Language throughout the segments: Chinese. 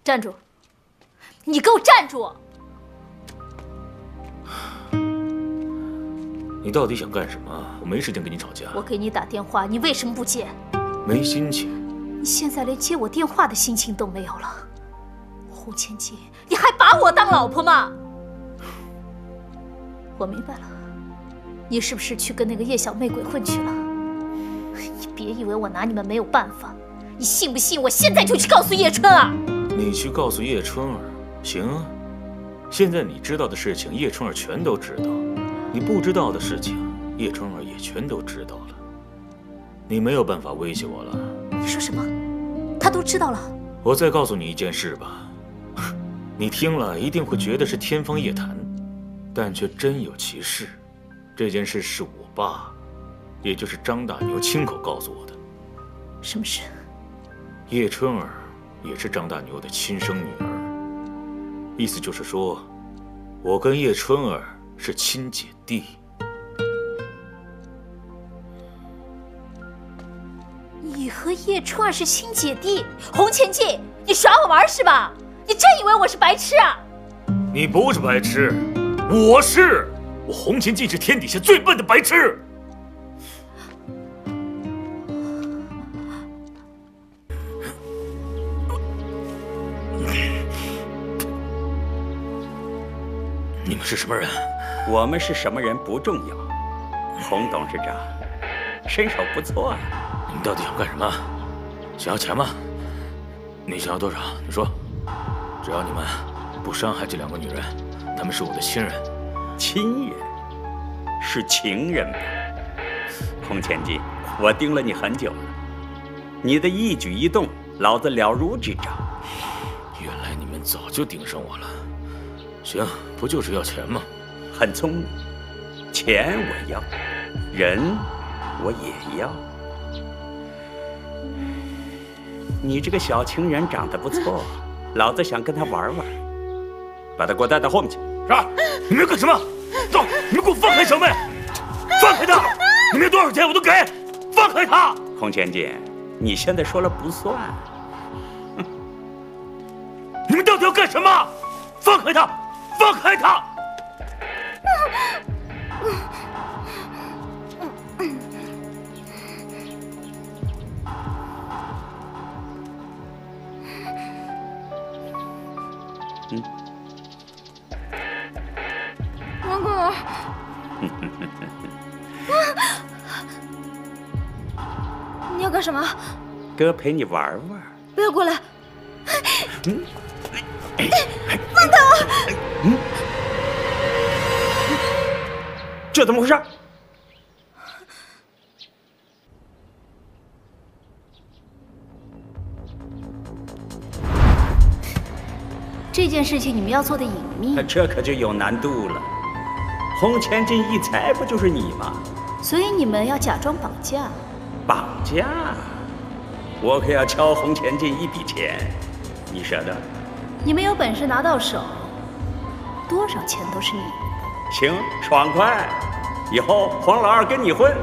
站住！你给我站住！ 你到底想干什么？我没时间跟你吵架。 我给你打电话，你为什么不接？ 没心情。 你现在连接我电话的心情都没有了。洪千金，你还把我当老婆吗？我明白了，你是不是去跟那个叶小妹鬼混去了？你别以为我拿你们没有办法，你信不信我现在就去告诉叶春儿？ 你去告诉叶春儿，行啊。现在你知道的事情，叶春儿全都知道；你不知道的事情，叶春儿也全都知道了。你没有办法威胁我了。 你说什么？他都知道了？ 我再告诉你一件事吧，你听了一定会觉得是天方夜谭，但却真有其事。这件事是我爸，也就是张大牛亲口告诉我的。 什么事？ 叶春儿也是张大牛的亲生女儿，意思就是说，我跟叶春儿是亲姐弟。 你和叶春儿是亲姐弟？洪千金，你耍我玩是吧？你真以为我是白痴啊？ 你不是白痴，我是。我洪千金是天底下最笨的白痴。你们是什么人？ 我们是什么人不重要。洪董事长，身手不错啊。 你们到底想干什么？想要钱吗？你想要多少？你说，只要你们不伤害这2个女人，她们是我的亲人。 亲人？是情人吧？洪千金，我盯了你很久了，你的一举一动，老子了如指掌。 原来你们早就盯上我了。行，不就是要钱吗？ 很聪明，钱我要，人我也要。你这个小情人长得不错，老子想跟他玩玩，把他给我带到后面去。 是。你们要干什么？走！你们给我放开小妹！放开她！你们要多少钱我都给！放开她！ 洪千金，你现在说了不算。 你们到底要干什么？放开她！放开她！ 王哥，你要干什么？ 哥陪你玩玩。 不要过来！ 放开我！这怎么回事？ 这件事情你们要做的隐秘， 这可就有难度了。洪千金一猜不就是你吗？ 所以你们要假装绑架。 绑架？我可要敲洪千金一笔钱，你舍得？ 你们有本事拿到手，多少钱都是你们的。 行，爽快！以后黄老二跟你混。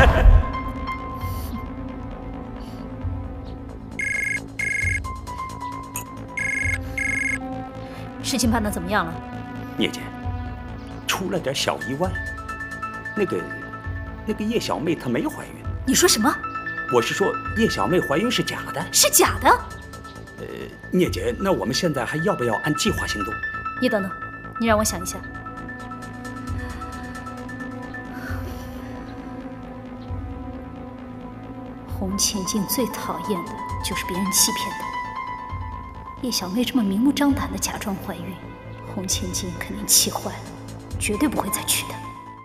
事情办得怎么样了？ 聂姐，出了点小意外。那个叶小妹她没怀孕。 你说什么？ 我是说叶小妹怀孕是假的。 是假的？ 聂姐，那我们现在还要不要按计划行动？ 你等等，你让我想一下。洪千金最讨厌的就是别人欺骗她。叶小妹这么明目张胆的假装怀孕，洪千金肯定气坏了，绝对不会再娶她。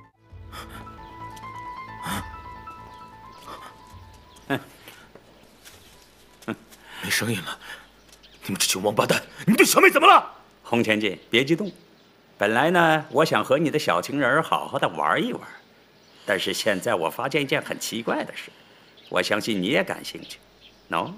没声音了！你们这群王八蛋！你们对小妹怎么了？ 洪千金，别激动。本来呢，我想和你的小情人好好的玩一玩，但是现在我发现一件很奇怪的事，我相信你也感兴趣。喏，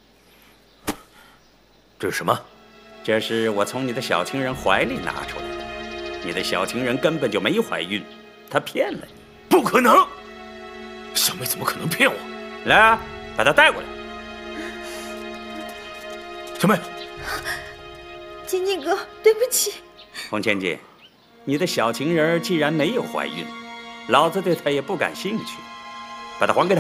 这是什么？ 这是我从你的小情人怀里拿出来的。你的小情人根本就没怀孕，她骗了你。 不可能！小妹怎么可能骗我？ 来啊，把她带过来。 小妹， 千金哥，对不起。 洪千金，你的小情人既然没有怀孕，老子对她也不感兴趣，把她还给她。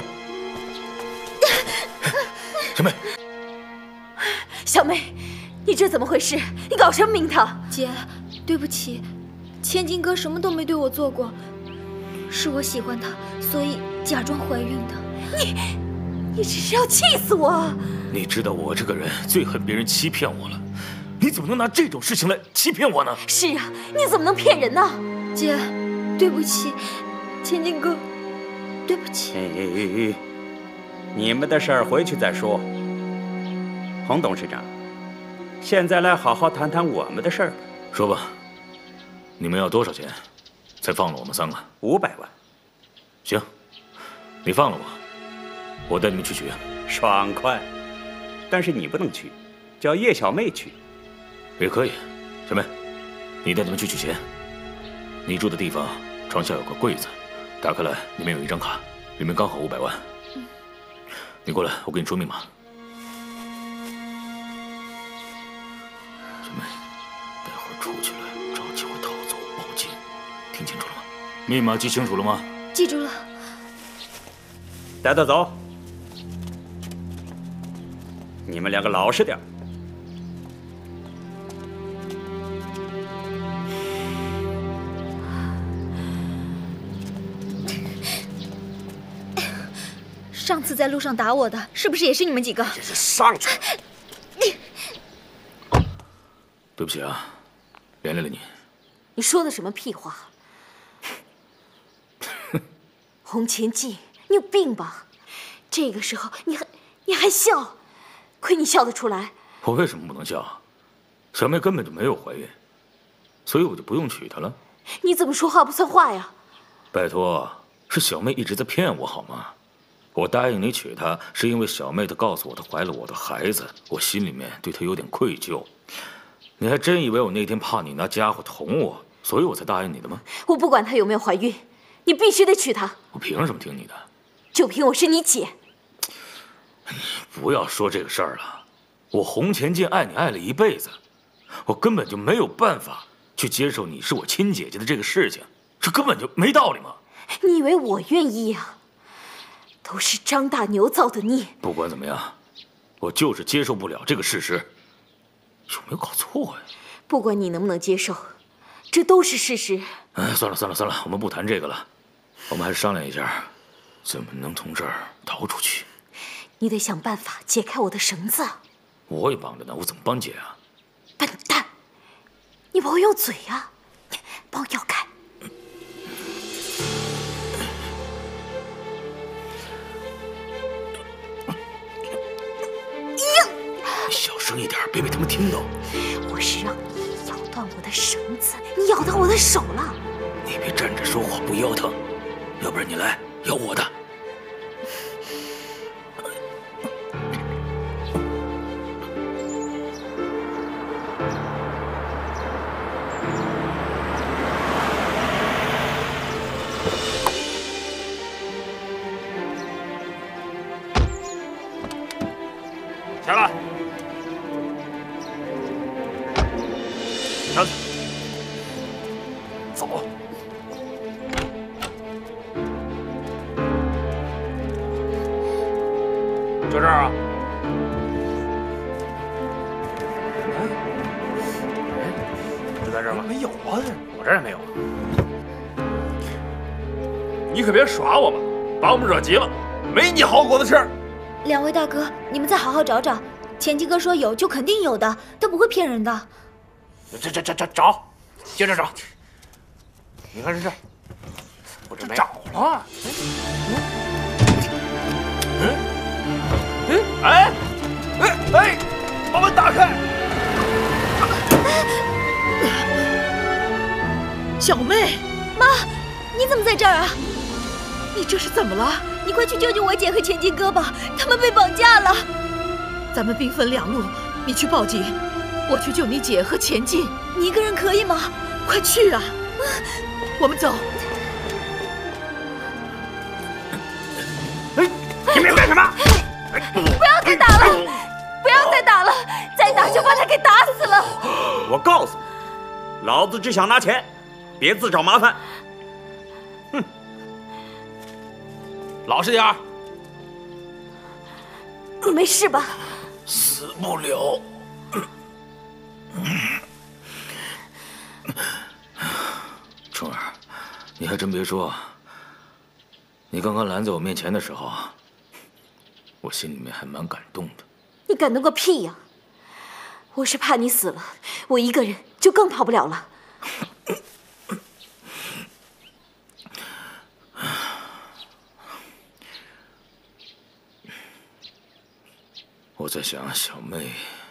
小妹， 小妹，你这怎么回事？你搞什么名堂？ 姐，对不起，千金哥什么都没对我做过，是我喜欢他，所以假装怀孕的。 你只是要气死我！ 你知道我这个人最恨别人欺骗我了，你怎么能拿这种事情来欺骗我呢？ 是啊，你怎么能骗人呢？ 姐，对不起，千金哥，对不起。 你们的事儿回去再说。洪董事长，现在来好好谈谈我们的事儿吧。 说吧，你们要多少钱，才放了我们3个 ？500万。 行，你放了我带你们去取。 爽快，但是你不能去，叫叶小妹去。 也可以，小妹，你带他们去取钱。你住的地方床下有个柜子，打开来里面有一张卡，里面刚好500万。你过来，我给你说密码。小妹，待会儿出去了，找机会逃走，报警，听清楚了吗？密码记清楚了吗？ 记住了。 带他走。你们2个老实点。 上次在路上打我的，是不是也是你们几个？ 上去！ 对不起啊，连累了你。 你说的什么屁话？洪前进，你有病吧？这个时候你还笑，亏你笑得出来。 我为什么不能笑？小妹根本就没有怀孕，所以我就不用娶她了。 你怎么说话不算话呀？ 拜托，是小妹一直在骗我好吗？我答应你娶她，是因为小妹她告诉我她怀了我的孩子，我心里面对她有点愧疚。你还真以为我那天怕你拿家伙捅我，所以我才答应你的吗？ 我不管她有没有怀孕，你必须得娶她。 我凭什么听你的？ 就凭我是你姐。 不要说这个事儿了，我洪前进爱你爱了一辈子，我根本就没有办法去接受你是我亲姐姐的这个事情，这根本就没道理嘛。 你以为我愿意啊？都是张大牛造的孽。 不管怎么样，我就是接受不了这个事实。有没有搞错呀？ 不管你能不能接受，这都是事实。 哎，算了，我们不谈这个了，我们还是商量一下，怎么能从这儿逃出去。 你得想办法解开我的绳子。 我也绑着呢，我怎么帮解啊？ 笨蛋，你不会用嘴啊？帮我咬开。 你小声一点，别被他们听到。 我是让你咬断我的绳子，你咬到我的手了。 你别站着说话不腰疼，要不然你来咬我的。 下来，上去，走。就这儿啊？就在这儿吗？没有啊，我这儿也没有。你可别耍我们，把我们惹急了，没你好果子吃。 2位大哥，你们再好好找找。前金哥说有就肯定有的，他不会骗人的。 找，接着找。你看是这，我这找了。哎，把门打开。 小妹， 妈，你怎么在这儿啊？ 你这是怎么了？ 你快去救救我姐和前金哥吧，他们被绑架了。 咱们兵分2路，你去报警，我去救你姐和前进。 你一个人可以吗？ 快去啊！我们走。 你们干什么？ 不要再打了！不要再打了！再打就把他给打死了！ 我告诉你，老子只想拿钱，别自找麻烦。哼， 老实点儿。 你没事吧？ 死不了。春儿，你还真别说，你刚刚拦在我面前的时候，我心里面还蛮感动的。 你感动个屁呀！我是怕你死了，我一个人就更跑不了了。 我在想，小妹，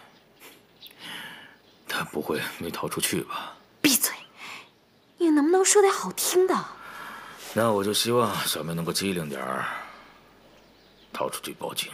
她不会没逃出去吧？ 闭嘴！你能不能说点好听的？ 那我就希望小妹能够机灵点儿，逃出去报警。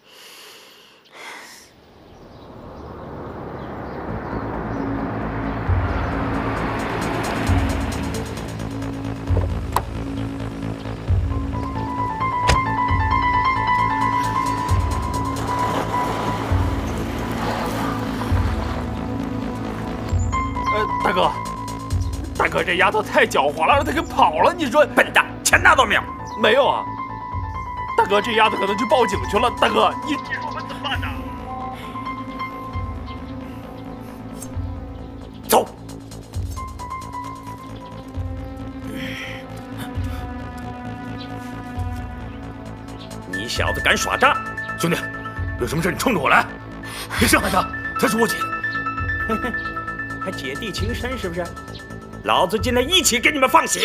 大哥，这丫头太狡猾了，让她给跑了。你说， 笨蛋，钱拿到没有？ 没有啊。大哥，这丫头可能去报警去了。大哥，你说我们怎么办呢？ 走。你小子敢耍诈！ 兄弟，有什么事你冲着我来，别伤害她，她是我姐。 还姐弟情深是不是？老子今天一起给你们放血！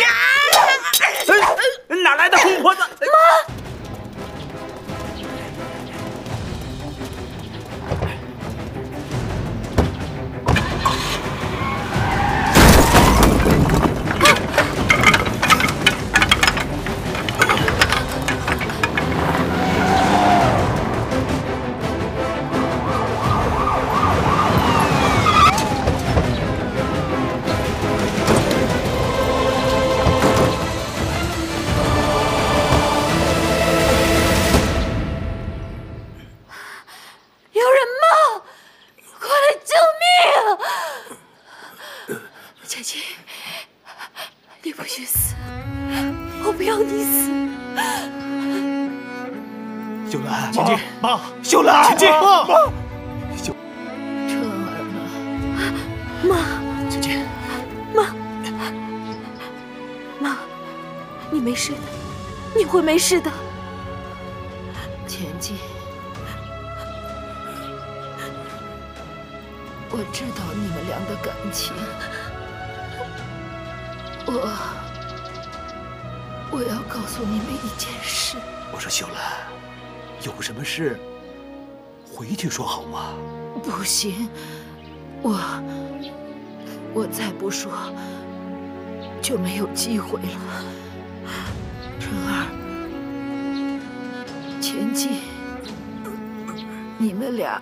哪来的疯婆子？ 妈！ 秀兰， 千金， 妈，秀兰， 千金， 妈， 春儿呢？ 妈， 千金， 妈，你没事的，你会没事的。 千金，我知道你们俩的感情，我要告诉你们一件事。 我说秀兰，有什么事回去说好吗？ 不行，我再不说就没有机会了。春儿，千金，你们俩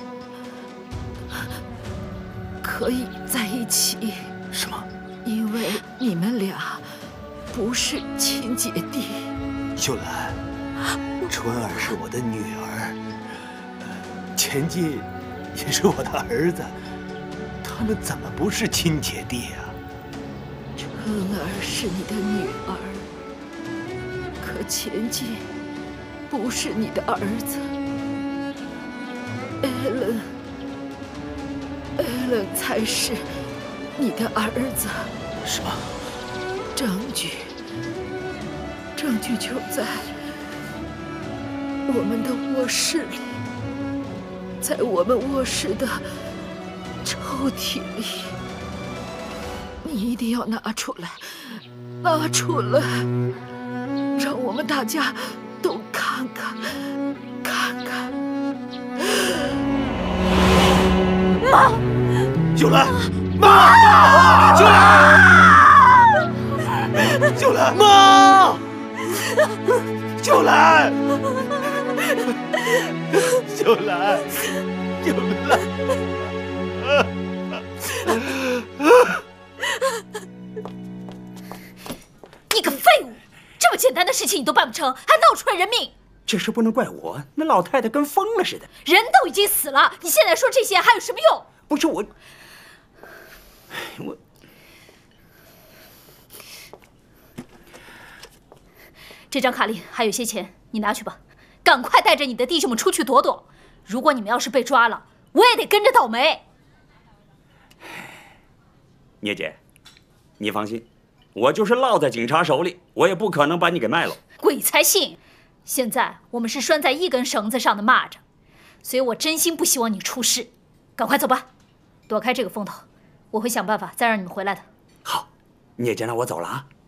可以在一起。 什么？ 因为你们俩不是亲姐弟。 秀兰，春儿是我的女儿，千金也是我的儿子，他们怎么不是亲姐弟啊？ 春儿是你的女儿，可千金不是你的儿子。Allen才是你的儿子。 什么？ 证据就在我们的卧室里，在我们卧室的抽屉里。你一定要拿出来，拿出来，让我们大家都看看。 妈， 秀兰，妈，秀兰，秀兰，妈，秀兰，秀兰，秀兰。 你个废物！这么简单的事情你都办不成，还闹出了人命！ 这事不能怪我，那老太太跟疯了似的。 人都已经死了，你现在说这些还有什么用？ 不是我， 我这张卡令还有些钱，你拿去吧。赶快带着你的弟兄们出去躲躲。如果你们要是被抓了，我也得跟着倒霉。 聂姐，你放心，我就是落在警察手里，我也不可能把你给卖了。 鬼才信！现在我们是拴在一根绳子上的蚂蚱，所以我真心不希望你出事。赶快走吧，躲开这个风头，我会想办法再让你们回来的。 好，聂姐，那我走了啊。